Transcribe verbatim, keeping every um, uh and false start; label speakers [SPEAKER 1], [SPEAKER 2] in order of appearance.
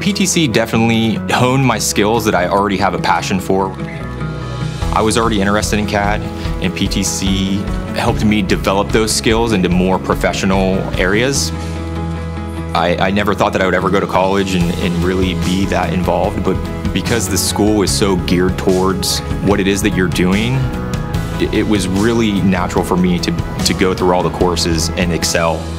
[SPEAKER 1] P T C definitely honed my skills that I already have a passion for. I was already interested in C A D, and P T C helped me develop those skills into more professional areas. I, I never thought that I would ever go to college and, and really be that involved, but because the school is so geared towards what it is that you're doing, it, it was really natural for me to, to go through all the courses and excel.